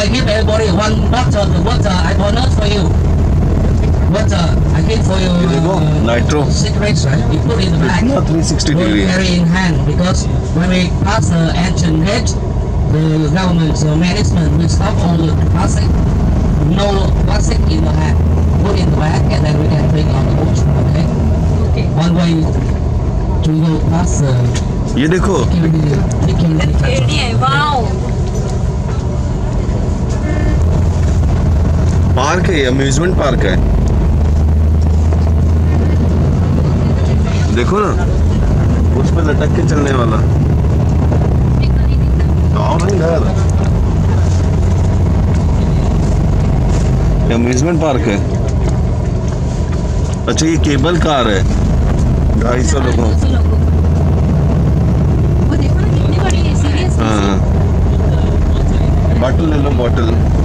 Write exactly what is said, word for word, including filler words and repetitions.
I give everybody one bottle of water. I donate for you. Water. I give for you. Here you go. Nitro. Cigarettes, right? You put in the bag. It's three sixty Don't degree. carry in hand because when we pass the ancient hedge, the government uh, management will stop all the plastic. No plastic in the hand. Put in the bag and then we can drink on the boat. Okay. Okay. One way to go past the. ये देखो park है, amusement park है। देखो ना, उस पे लटक के चलने वाला। अम्यूजमेंट पार्क है। अच्छा ये केबल कार है, ढाई सौ लोगों। हाँ, बॉटल ले लो बॉटल।